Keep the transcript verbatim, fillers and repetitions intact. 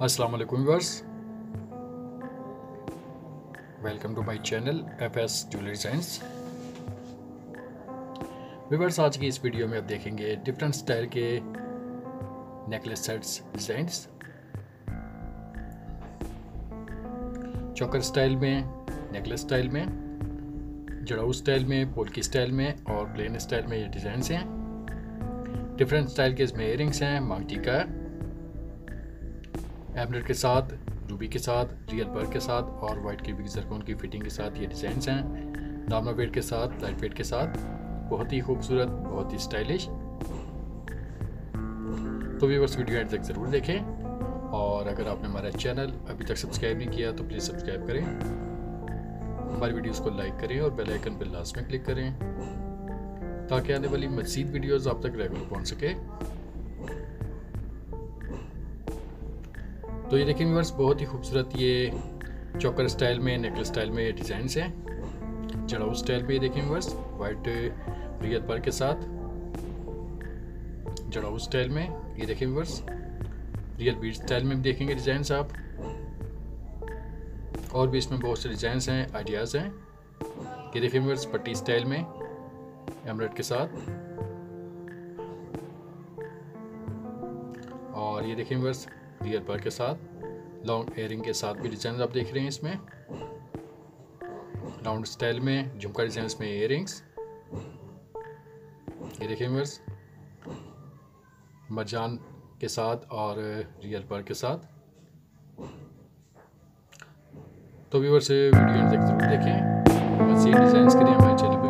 अस्सलाम वालेकुम viewers, welcome to my channel F S jewellery science. Viewers, आज की इस वीडियो में आप देखेंगे डिफरेंट स्टाइल के necklace sets designs. Choker style में, नेकलेस स्टाइल में, जड़ाऊ स्टाइल में, पोल्की स्टाइल में और प्लेन स्टाइल में ये डिज़ाइंस हैं। डिफरेंट स्टाइल के इसमें इयरिंग्स हैं, मांग टीका है, एमलेट के साथ, रूबी के साथ, रियल पर्ल के साथ और वाइट की जरकोन की फिटिंग के साथ ये डिज़ाइंस हैं। नॉर्मल वेट के साथ, लाइट वेट के साथ, बहुत ही खूबसूरत, बहुत ही स्टाइलिश। तो व्यूअर्स, वीडियो एंड तक ज़रूर देखें और अगर आपने हमारा चैनल अभी तक सब्सक्राइब नहीं किया तो प्लीज़ सब्सक्राइब करें, हमारी वीडियोस को लाइक करें और बेल आइकन पर लास्ट में क्लिक करें ताकि आने वाली मज़ीद वीडियोस आप तक रेगुलर पहुंच सके। तो ये देखिए व्यूअर्स, बहुत ही खूबसूरत ये चोकर स्टाइल में, नेकलेस स्टाइल में ये डिज़ाइंस हैं। जड़ाऊ स्टाइल में ये देखें व्यूअर्स, वाइट रियल पर्ल के साथ। जड़ाऊ स्टाइल में ये देखें व्यूअर्स, रियल बीड स्टाइल में भी देखेंगे डिज़ाइंस आप। और भी इसमें बहुत से डिज़ाइंस हैं, आइडियाज़ हैं। ये देखें व्यूअर्स, पट्टी स्टाइल में एमलेट के साथ। और ये देखें व्यूअर्स, रियल पर्ल के साथ, लॉन्ग एयरिंग के साथ भी डिज़ाइन आप देख रहे हैं। इसमें राउंड स्टाइल में झुमका डिज़ाइन में एयरिंग्स। ये देखें व्यूअर्स, मरजान के साथ और रियल पर्ल के साथ। तो व्यूअर्स, वीडियो जरूर देखें। मज़ीद डिज़ाइंस के लिए हमारे चैनल